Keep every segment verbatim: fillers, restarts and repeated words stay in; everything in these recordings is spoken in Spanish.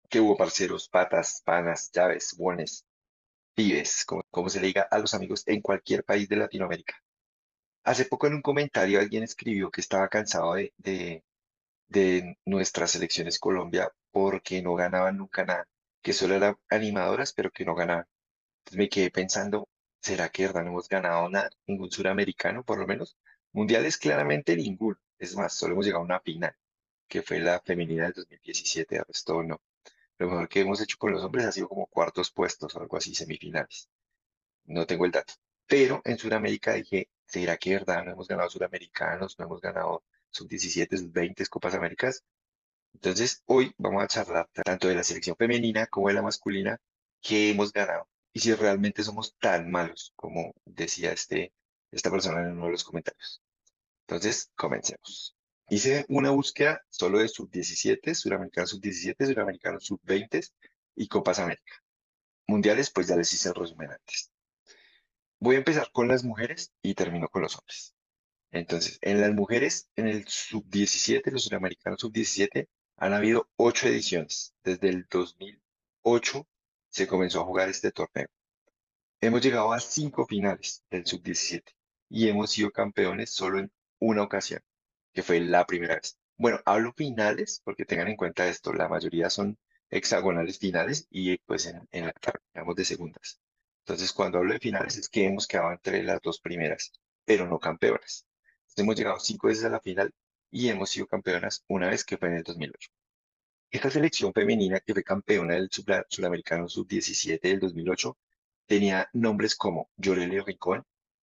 ¿Qué hubo, parceros, patas, panas, llaves, buones, pibes, como, como se le diga a los amigos en cualquier país de Latinoamérica? Hace poco en un comentario alguien escribió que estaba cansado de, de, de nuestras selecciones Colombia porque no ganaban nunca nada, que solo eran animadoras, pero que no ganaban. Entonces me quedé pensando, ¿será que de verdad no hemos ganado nada? Ningún suramericano, por lo menos. Mundiales, claramente ninguno. Es más, solo hemos llegado a una final, que fue la femenina del dos mil diecisiete, el resto no. Lo mejor que hemos hecho con los hombres ha sido como cuartos puestos o algo así, semifinales. No tengo el dato. Pero en Sudamérica dije, ¿será que de verdad no hemos ganado suramericanos, no hemos ganado sub diecisiete, sub veinte, Copas Américas? Entonces, hoy vamos a charlar tanto de la selección femenina como de la masculina que hemos ganado. Y si realmente somos tan malos como decía este, esta persona en uno de los comentarios. Entonces, comencemos. Hice una búsqueda solo de sub diecisiete, suramericanos sub diecisiete, suramericanos sub veinte y Copas América. Mundiales, pues ya les hice el resumen antes. Voy a empezar con las mujeres y termino con los hombres. Entonces, en las mujeres, en el sub diecisiete, los suramericanos sub diecisiete, han habido ocho ediciones. Desde el dos mil ocho se comenzó a jugar este torneo. Hemos llegado a cinco finales del sub diecisiete y hemos sido campeones solo en una ocasión, que fue la primera vez. Bueno, hablo finales porque tengan en cuenta esto, la mayoría son hexagonales finales y eh, pues en, en la tabla, digamos, de segundas. Entonces, cuando hablo de finales es que hemos quedado entre las dos primeras, pero no campeonas. Entonces, hemos llegado cinco veces a la final y hemos sido campeonas una vez que fue en el dos mil ocho. Esta selección femenina que fue campeona del Sudla- Sudamericano sub diecisiete del dos mil ocho tenía nombres como Yoreli Rincón,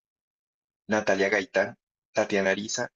Natalia Gaitán, Tatiana Ariza,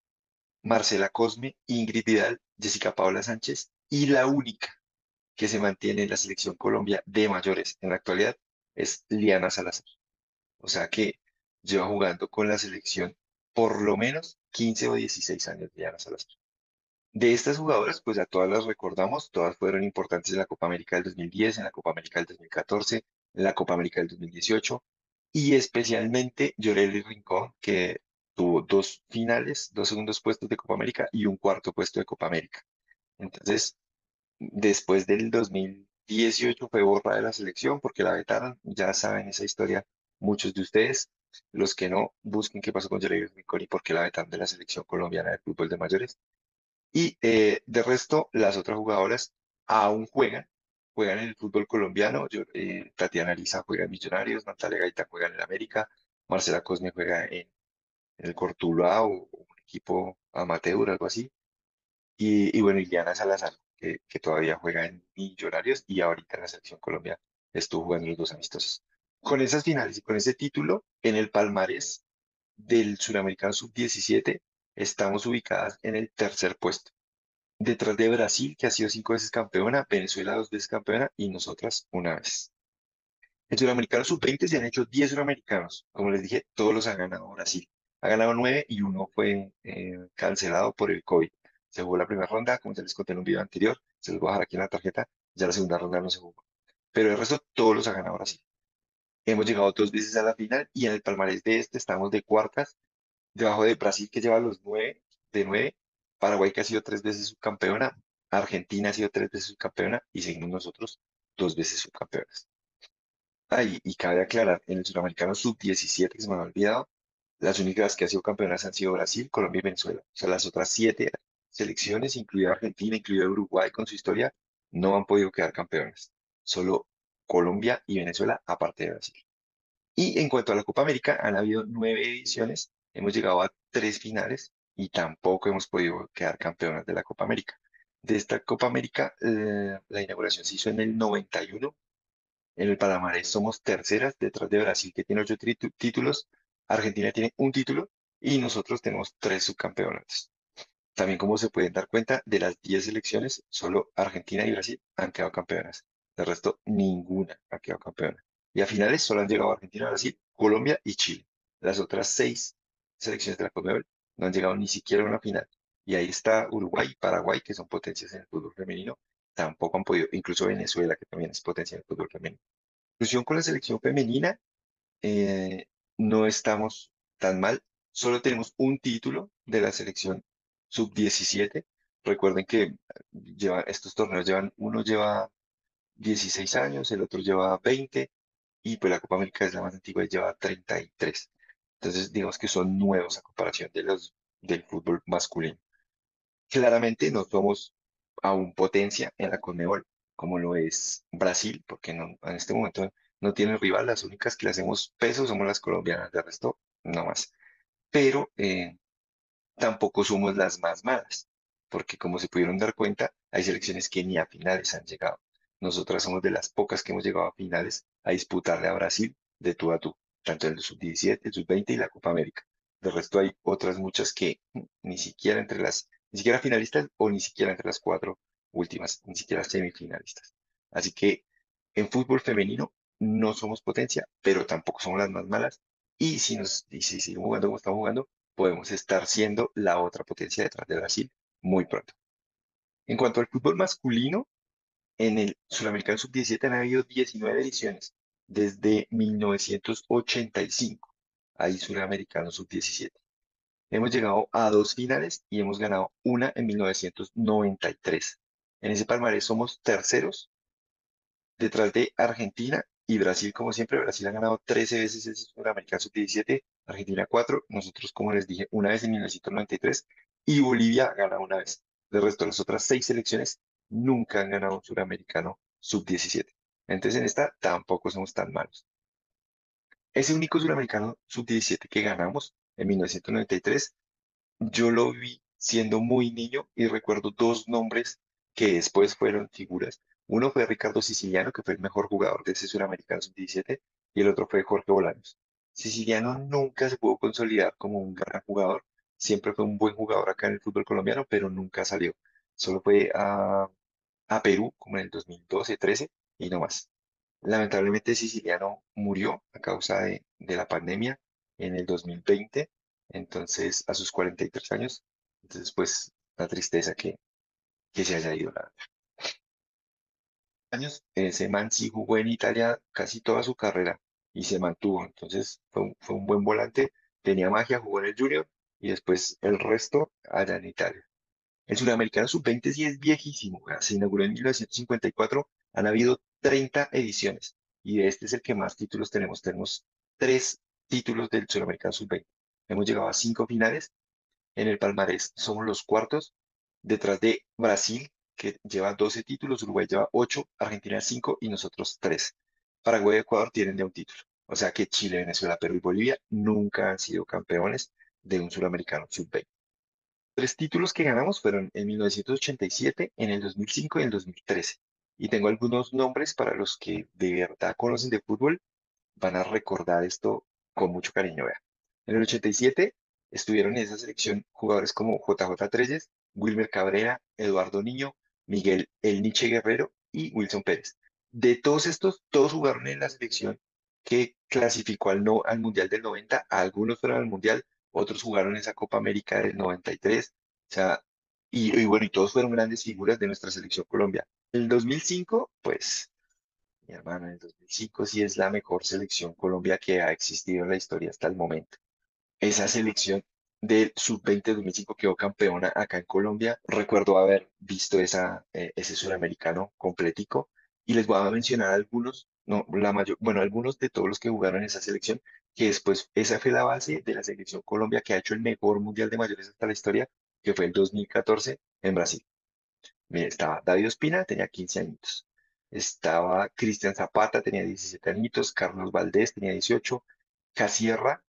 Marcela Cosme, Ingrid Vidal, Jessica Paula Sánchez y la única que se mantiene en la selección Colombia de mayores en la actualidad es Liana Salazar. O sea que lleva jugando con la selección por lo menos quince o dieciséis años Liana Salazar. De estas jugadoras, pues a todas las recordamos, todas fueron importantes en la Copa América del dos mil diez, en la Copa América del dos mil catorce, en la Copa América del dos mil dieciocho y especialmente Yoreli Rincón, que tuvo dos finales, dos segundos puestos de Copa América y un cuarto puesto de Copa América. Entonces, después del dos mil dieciocho fue borrada de la selección porque la vetaron, ya saben esa historia muchos de ustedes. Los que no, busquen qué pasó con Yoreli Rincón y por qué la vetaron de la selección colombiana de fútbol de mayores. Y eh, de resto, las otras jugadoras aún juegan, juegan en el fútbol colombiano. Yo, eh, Tatiana Ariza juega en Millonarios, Natalia Gaita juega en el América, Marcela Cosme juega en, en el Cortuluá o, o un equipo amateur, algo así. Y, y bueno, Iliana Salazar, que, que todavía juega en Millonarios y ahorita en la selección Colombia estuvo jugando los dos amistosos. Con esas finales y con ese título, en el palmarés del Suramericano sub diecisiete estamos ubicadas en el tercer puesto detrás de Brasil, que ha sido cinco veces campeona, Venezuela dos veces campeona y nosotras una vez. En Sudamericano sub veinte se han hecho diez suramericanos. Como les dije, todos los ha ganado Brasil. Ha ganado nueve y uno fue eh, cancelado por el COVID. Se jugó la primera ronda, como ya les conté en un video anterior, se los voy a dejar aquí en la tarjeta, ya la segunda ronda no se jugó. Pero el resto todos los ha ganado Brasil. Hemos llegado dos veces a la final y en el palmarés de este estamos de cuartas, debajo de Brasil que lleva los nueve, de nueve, Paraguay que ha sido tres veces subcampeona, Argentina ha sido tres veces subcampeona y seguimos nosotros dos veces subcampeonas. Ah, y, y cabe aclarar, en el sudamericano sub diecisiete, que se me había olvidado, las únicas que han sido campeonas han sido Brasil, Colombia y Venezuela. O sea, las otras siete selecciones, incluida Argentina, incluida Uruguay con su historia, no han podido quedar campeonas. Solo Colombia y Venezuela, aparte de Brasil. Y en cuanto a la Copa América, han habido nueve ediciones, hemos llegado a tres finales y tampoco hemos podido quedar campeonas de la Copa América. De esta Copa América, eh, la inauguración se hizo en el noventa y uno. En el palmarés somos terceras, detrás de Brasil, que tiene ocho tritu- títulos, Argentina tiene un título y nosotros tenemos tres subcampeonatos. También, como se pueden dar cuenta, de las diez selecciones, solo Argentina y Brasil han quedado campeonas. De resto, ninguna ha quedado campeona. Y a finales solo han llegado Argentina, Brasil, Colombia y Chile. Las otras seis selecciones de la Conmebol no han llegado ni siquiera a una final. Y ahí está Uruguay y Paraguay, que son potencias en el fútbol femenino, tampoco han podido, incluso Venezuela, que también es potencia en el fútbol femenino. Inclusión con la selección femenina, eh, no estamos tan mal. Solo tenemos un título de la selección sub diecisiete. Recuerden que lleva, estos torneos llevan, uno lleva dieciséis años, el otro lleva veinte y pues la Copa América es la más antigua y lleva treinta y tres. Entonces, digamos que son nuevos a comparación de los del fútbol masculino. Claramente no somos aún potencia en la Conmebol, como lo es Brasil, porque no, en este momento no tiene rival. Las únicas que le hacemos peso somos las colombianas, de resto, no más. Pero eh, tampoco somos las más malas, porque como se pudieron dar cuenta, hay selecciones que ni a finales han llegado. Nosotras somos de las pocas que hemos llegado a finales a disputarle a Brasil de tú a tú, tanto en el sub diecisiete, el sub veinte y la Copa América. De resto hay otras muchas que mm, ni siquiera entre las, ni siquiera finalistas o ni siquiera entre las cuatro últimas, ni siquiera semifinalistas. Así que en fútbol femenino no somos potencia, pero tampoco somos las más malas. Y si nos, y si seguimos jugando como estamos jugando, podemos estar siendo la otra potencia detrás de Brasil muy pronto. En cuanto al fútbol masculino, en el Sudamericano sub diecisiete han habido diecinueve ediciones desde mil novecientos ochenta y cinco. Hay Sudamericano sub diecisiete. Hemos llegado a dos finales y hemos ganado una en mil novecientos noventa y tres. En ese palmarés somos terceros detrás de Argentina y Brasil, como siempre. Brasil ha ganado trece veces ese Sudamericano sub diecisiete, Argentina cuatro, nosotros, como les dije, una vez en mil novecientos noventa y tres y Bolivia ha ganado una vez. De resto, las otras seis selecciones nunca han ganado un Suramericano sub diecisiete. Entonces, en esta tampoco somos tan malos. Ese único Suramericano sub diecisiete que ganamos en mil novecientos noventa y tres, yo lo vi siendo muy niño y recuerdo dos nombres que después fueron figuras. Uno fue Ricardo Siciliano, que fue el mejor jugador de ese Suramericano sub diecisiete, y el otro fue Jorge Bolaños. Siciliano nunca se pudo consolidar como un gran jugador, siempre fue un buen jugador acá en el fútbol colombiano, pero nunca salió. Solo fue a, a Perú como en el dos mil doce, trece y no más. Lamentablemente Siciliano murió a causa de, de la pandemia en el dos mil veinte, entonces a sus cuarenta y tres años. Entonces, pues, la tristeza que, que se haya ido. La años, ese man sí jugó en Italia casi toda su carrera y se mantuvo. Entonces, fue un, fue un buen volante, tenía magia, jugó en el Junior y después el resto allá en Italia. El Sudamericano sub veinte sí es viejísimo, o sea, se inauguró en mil novecientos cincuenta y cuatro, han habido treinta ediciones y de este es el que más títulos tenemos. Tenemos tres títulos del Sudamericano sub veinte. Hemos llegado a cinco finales. En el palmarés somos los cuartos, detrás de Brasil, que lleva doce títulos, Uruguay lleva ocho, Argentina cinco y nosotros tres. Paraguay y Ecuador tienen de un título. O sea que Chile, Venezuela, Perú y Bolivia nunca han sido campeones de un Suramericano sub veinte. Tres títulos que ganamos fueron en mil novecientos ochenta y siete, en el dos mil cinco y en el dos mil trece. Y tengo algunos nombres para los que de verdad conocen de fútbol, van a recordar esto con mucho cariño. Vea. En el ochenta y siete estuvieron en esa selección jugadores como J J. Trelles, Wilmer Cabrera, Eduardo Niño, Miguel El Niche Guerrero y Wilson Pérez. De todos estos, todos jugaron en la selección que clasificó al, no, al Mundial del noventa. Algunos fueron al Mundial, otros jugaron esa Copa América del noventa y tres. O sea, y, y bueno, y todos fueron grandes figuras de nuestra selección Colombia. El dos mil cinco, pues mi hermano, en el dos mil cinco sí es la mejor selección Colombia que ha existido en la historia hasta el momento. Esa selección del sub veinte dos mil cinco quedó campeona acá en Colombia. Recuerdo haber visto esa, eh, ese suramericano completico y les voy a mencionar algunos, no, la mayor, bueno, algunos de todos los que jugaron en esa selección, que después esa fue la base de la selección Colombia que ha hecho el mejor mundial de mayores hasta la historia, que fue el dos mil catorce en Brasil. Mire, estaba David Ospina, tenía quince añitos. Estaba Cristian Zapata, tenía diecisiete añitos. Carlos Valdés, tenía dieciocho. Casierra,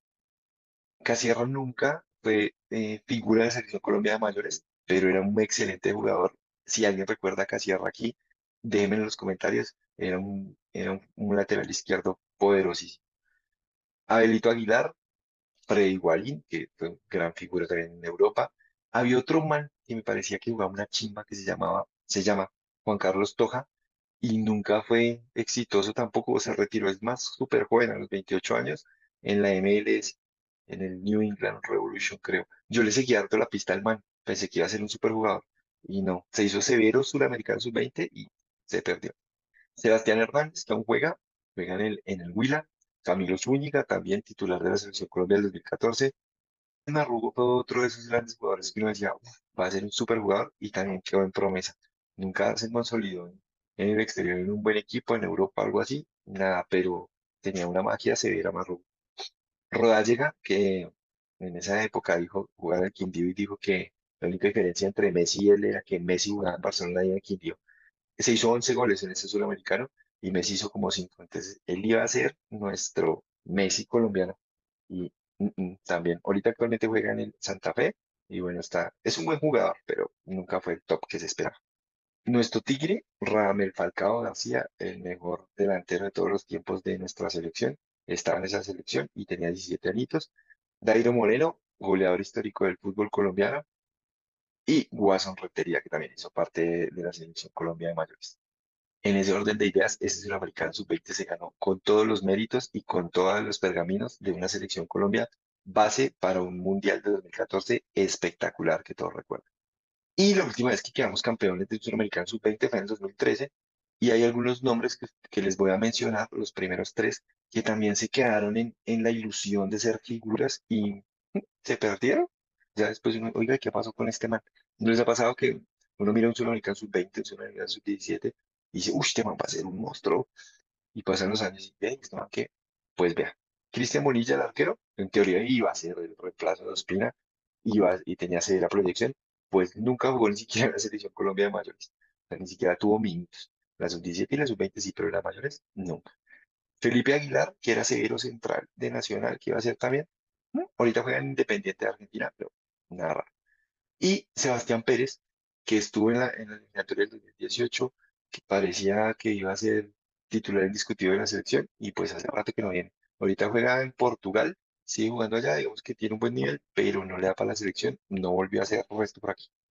Casierra nunca fue eh, figura de la Selección Colombia de mayores, pero era un excelente jugador. Si alguien recuerda a Casierra aquí, déjenme en los comentarios. Era un, era un, un lateral izquierdo poderosísimo. Abelito Aguilar, Freddy Guarín, que fue una gran figura también en Europa. Había otro man que me parecía que jugaba una chimba que se llamaba, se llama Juan Carlos Toja y nunca fue exitoso tampoco, se retiró, es más súper joven, a los veintiocho años, en la M L S, en el New England Revolution, creo. Yo le seguía harto la pista al man, pensé que iba a ser un super jugador y no, se hizo severo Suramericano sub veinte y se perdió. Sebastián Hernández, que aún juega, juega en el, en el Huila. Camilo Zúñiga, también titular de la Selección Colombia del dos mil catorce. Marrugo fue otro de esos grandes jugadores que uno decía: "Uf, va a ser un super jugador", y también quedó en promesa. Nunca se consolidó en, en el exterior, en un buen equipo, en Europa, algo así, nada, pero tenía una magia severa más. Rodallega, que en esa época dijo, jugaba en el Quindío y dijo que la única diferencia entre Messi y él era que Messi jugaba en Barcelona y en el Quindío. Se hizo once goles en ese suramericano y Messi hizo como cinco. Entonces, él iba a ser nuestro Messi colombiano. Y mm, mm, también, ahorita actualmente juega en el Santa Fe y bueno, está, es un buen jugador, pero nunca fue el top que se esperaba. Nuestro Tigre, Radamel Falcao García, el mejor delantero de todos los tiempos de nuestra selección, estaba en esa selección y tenía diecisiete añitos. Dairo Moreno, goleador histórico del fútbol colombiano, y Guasón Rentería, que también hizo parte de, de la selección Colombia de mayores. En ese orden de ideas, ese Suramericano sub veinte se ganó con todos los méritos y con todos los pergaminos de una selección Colombia, base para un Mundial de dos mil catorce espectacular que todos recuerdan. Y la última vez que quedamos campeones del Suramericano sub veinte fue en el dos mil trece. Y hay algunos nombres que, que les voy a mencionar, los primeros tres, que también se quedaron en, en la ilusión de ser figuras y mm, se perdieron. Ya después uno, oiga, ¿qué pasó con este man? ¿No les ha pasado que uno mira un Suramericano sub veinte, un Suramericano sub diecisiete y dice, uy, este man va a ser un monstruo? Y pasan los años y ve, este man que, pues vea, Cristian Bonilla, el arquero, en teoría iba a ser el reemplazo de Ospina, iba, y tenía severa proyección, pues nunca jugó ni siquiera en la selección Colombia de mayores. O sea, ni siquiera tuvo minutos. La sub diecisiete y la sub veinte sí, pero en las mayores, nunca. Felipe Aguilar, que era severo central de Nacional, que iba a ser también, ¿no? Ahorita juega en Independiente de Argentina, pero nada raro. Y Sebastián Pérez, que estuvo en la, en la eliminatoria del dos mil dieciocho, que parecía que iba a ser titular indiscutido de la selección, y pues hace rato que no viene. Ahorita juega en Portugal, sigue jugando allá, digamos que tiene un buen nivel, pero no le da para la selección, no volvió a hacer resto por aquí.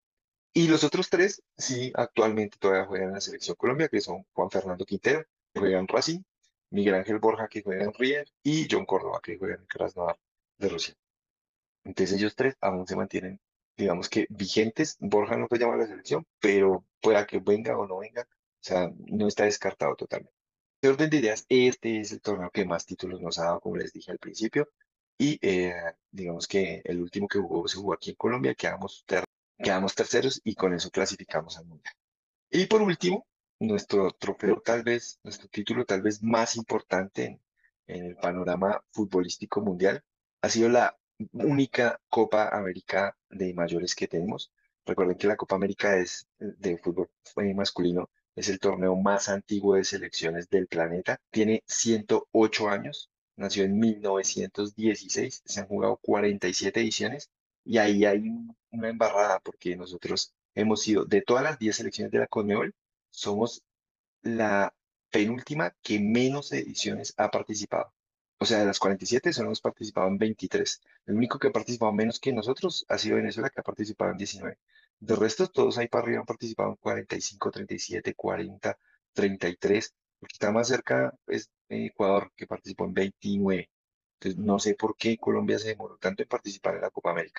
Y los otros tres, sí, actualmente todavía juegan en la selección Colombia, que son Juan Fernando Quintero, que juega en Racing, Miguel Ángel Borja, que juega en River, y John Córdoba, que juega en Krasnodar de Rusia. Entonces ellos tres aún se mantienen, digamos que vigentes. Borja no puede llamar a la selección, pero pueda que venga o no venga, o sea, no está descartado totalmente. De orden de ideas, este es el torneo que más títulos nos ha dado, como les dije al principio, y eh, digamos que el último que jugó se jugó aquí en Colombia, quedamos, ter- quedamos terceros y con eso clasificamos al Mundial. Y por último, nuestro trofeo tal vez, nuestro título tal vez más importante en, en el panorama futbolístico mundial ha sido la única Copa América de mayores que tenemos. Recuerden que la Copa América es eh, de fútbol eh, masculino, es el torneo más antiguo de selecciones del planeta. Tiene ciento ocho años, nació en mil novecientos dieciséis, se han jugado cuarenta y siete ediciones y ahí hay un- una embarrada porque nosotros hemos sido, de todas las diez selecciones de la Conmebol, somos la penúltima que menos ediciones ha participado. O sea, de las cuarenta y siete solo hemos participado en veintitrés. El único que ha participado menos que nosotros ha sido Venezuela, que ha participado en diecinueve. De resto, todos ahí para arriba han participado en cuarenta y cinco, treinta y siete, cuarenta, treinta y tres. El que está más cerca es Ecuador, que participó en veintinueve. Entonces, no sé por qué Colombia se demoró tanto en participar en la Copa América.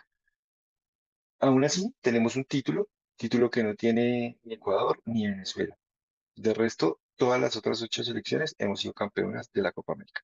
Aún así, tenemos un título, título que no tiene ni Ecuador ni Venezuela. De resto, todas las otras ocho selecciones hemos sido campeonas de la Copa América.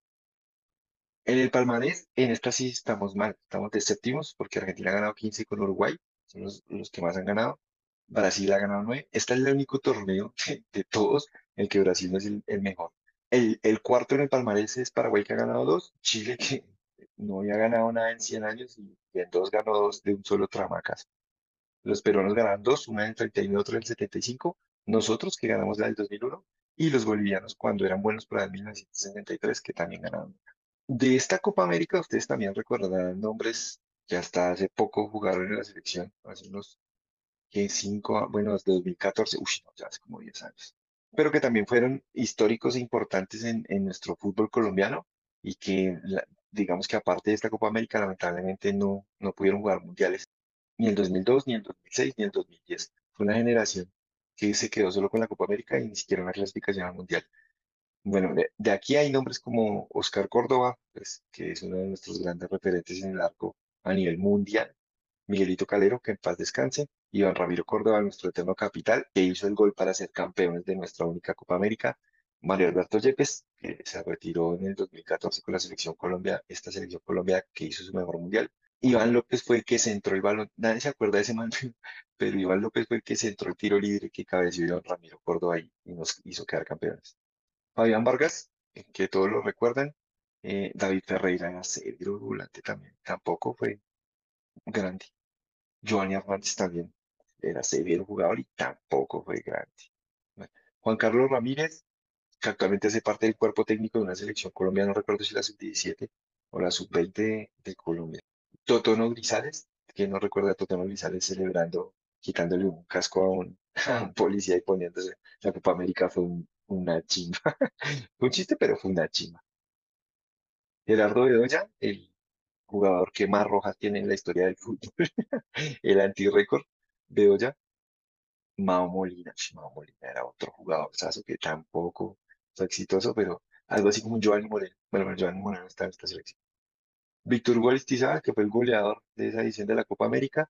En el palmarés, en esta sí estamos mal, estamos de séptimos porque Argentina ha ganado quince con Uruguay, son los, los que más han ganado. Brasil ha ganado nueve. Este es el único torneo de, de todos en el que Brasil no es el, el mejor. El, el cuarto en el palmarés es Paraguay, que ha ganado dos, Chile, que no había ganado nada en cien años y en dos ganó dos de un solo tramacas. Los peruanos ganaron dos, una en el treinta y uno y otra en el setenta y cinco. Nosotros que ganamos la del dos mil uno y los bolivianos cuando eran buenos para el mil novecientos sesenta y tres que también ganaron. De esta Copa América ustedes también recordarán nombres que hasta hace poco jugaron en la selección, hace unos que cinco, bueno, desde dos mil catorce, uy, no, ya hace como diez años, pero que también fueron históricos e importantes en, en nuestro fútbol colombiano y que la- digamos que aparte de esta Copa América lamentablemente no, no pudieron jugar mundiales ni el dos mil dos, ni el dos mil seis, ni el dos mil diez. Fue una generación que se quedó solo con la Copa América y ni siquiera una clasificación al Mundial. Bueno, de, de aquí hay nombres como Oscar Córdoba, pues, que es uno de nuestros grandes referentes en el arco a nivel mundial. Miguelito Calero, que en paz descanse. Iván Ramiro Córdoba, nuestro eterno capital, que hizo el gol para ser campeones de nuestra única Copa América. Mario Alberto Yepes, que se retiró en el dos mil catorce con la selección Colombia, esta selección Colombia que hizo su mejor mundial. Iván López fue el que centró el balón, nadie se acuerda de ese man, pero Iván López fue el que centró el tiro libre que cabeció Ramiro Córdoba ahí y nos hizo quedar campeones. Fabián Vargas, eh, que todos lo recuerdan. eh, David Ferreira era severo volante también, tampoco fue grande. Giovanni Hernández también era severo jugador y tampoco fue grande. Bueno, Juan Carlos Ramírez, que actualmente hace parte del cuerpo técnico de una selección colombiana, no recuerdo si la sub diecisiete o la sub veinte de, de Colombia. Totono Grisales, que no recuerda a Totono Grisales celebrando, quitándole un casco a un, a un policía y poniéndose la Copa América fue un- una chimba. Fue un chiste, pero fue una chimba. Gerardo Bedoya, el jugador que más rojas tiene en la historia del fútbol, el anti-récord, Bedoya. Mao Molina, sh, Mao Molina era otro jugador, ¿sabes? Que tampoco fue exitoso, pero algo así como un Giovanni Moreno. Bueno, bueno, Giovanni Moreno está en esta selección. Víctor Hugo Aristizábal, que fue el goleador de esa edición de la Copa América,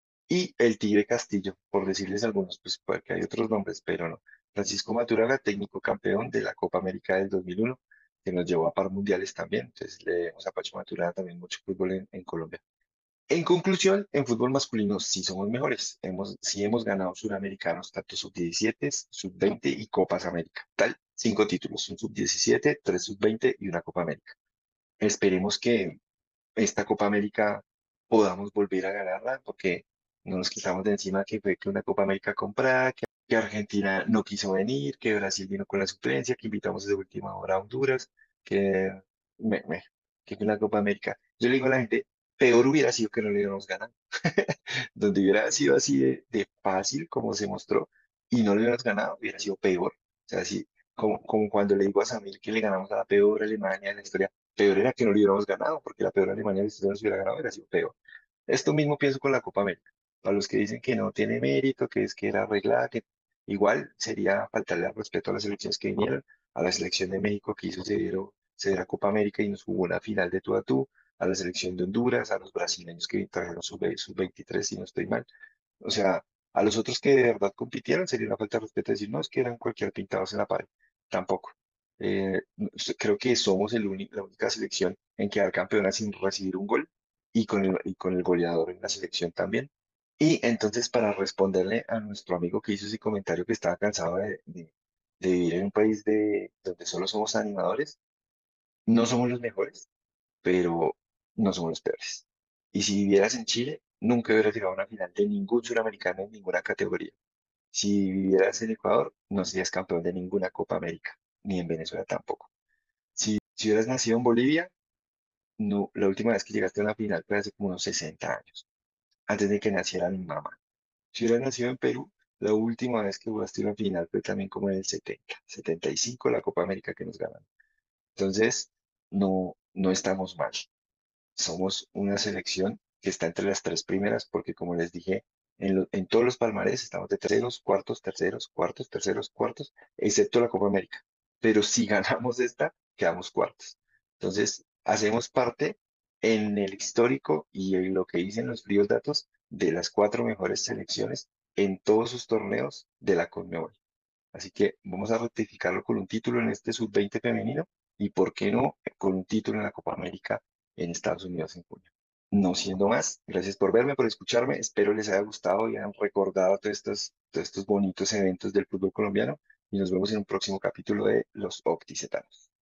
y el Tigre Castillo, por decirles algunos, pues porque hay otros nombres, pero no. Francisco Maturana, técnico campeón de la Copa América del dos mil uno, que nos llevó a par mundiales también. Entonces le debemos a Pacho Maturana también mucho fútbol en, en Colombia. En conclusión, en fútbol masculino sí somos mejores. Hemos, sí hemos ganado suramericanos, tanto sub diecisiete, sub veinte y Copas América. Tal, cinco títulos, un sub diecisiete, tres sub veinte y una Copa América. Esperemos que esta Copa América podamos volver a ganarla, porque no nos quitamos de encima que fue que una Copa América comprada, que, que Argentina no quiso venir, que Brasil vino con la suplencia, que invitamos de última hora a Honduras, que, me, me- que fue una Copa América. Yo le digo a la gente, peor hubiera sido que no le hubiéramos ganado. Donde hubiera sido así de, de fácil como se mostró y no le hubiéramos ganado, hubiera sido peor. O sea, así como, como cuando le digo a Samir que le ganamos a la peor Alemania en la historia, peor era que no le hubiéramos ganado, porque la peor Alemania de la historia nos hubiera ganado, hubiera sido peor. Esto mismo pienso con la Copa América. Para los que dicen que no tiene mérito, que es que era arreglada, que igual sería faltarle al respeto a las elecciones que vinieron, a la selección de México que hizo severo, severa Copa América y nos jugó una final de tú a tú, a la selección de Honduras, a los brasileños que trajeron sus veintitrés, si no estoy mal. O sea, a los otros que de verdad compitieron sería una falta de respeto decir, no, es que eran cualquier pintados en la pared. Tampoco. Eh, no- s- creo que somos el uni- la única selección en quedar campeona sin recibir un gol y con el, y con el goleador en la selección también. Y entonces, para responderle a nuestro amigo que hizo ese comentario que estaba cansado de, de- de vivir en un país de, donde solo somos animadores, no somos los mejores, pero no somos los peores. Y si vivieras en Chile, nunca hubieras llegado a una final de ningún suramericano en ninguna categoría. Si vivieras en Ecuador, no serías campeón de ninguna Copa América, ni en Venezuela tampoco. Si hubieras nacido en Bolivia, no, la última vez que llegaste a una final fue hace como unos sesenta años, antes de que naciera mi mamá. Si hubieras nacido en Perú, la última vez que jugaste una final fue también como en el setenta, setenta y cinco, la Copa América que nos ganaron. Entonces, no, no estamos mal. Somos una selección que está entre las tres primeras porque, como les dije, en, lo- en todos los palmarés estamos de terceros, cuartos, terceros, cuartos, terceros, cuartos, excepto la Copa América. Pero si ganamos esta, quedamos cuartos. Entonces, hacemos parte en el histórico y en lo que dicen los fríos datos de las cuatro mejores selecciones en todos sus torneos de la Conmebol. Así que vamos a rectificarlo con un título en este sub veinte femenino y, ¿por qué no, con un título en la Copa América en Estados Unidos en junio? No siendo más, gracias por verme, por escucharme. Espero les haya gustado y hayan recordado todos estos, todos estos bonitos eventos del fútbol colombiano y nos vemos en un próximo capítulo de Los Opticetanos.